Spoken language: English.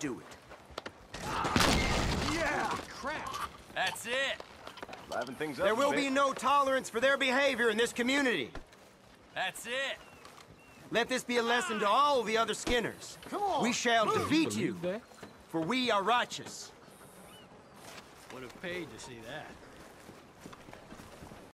do it. Yeah! Crap! That's it! Liven things up There a will bit. be no tolerance for their behavior in this community. That's it! Let this be a lesson to all the other Skinners. Come on! We shall defeat you, Believe that? for we are righteous. Would have paid to see that.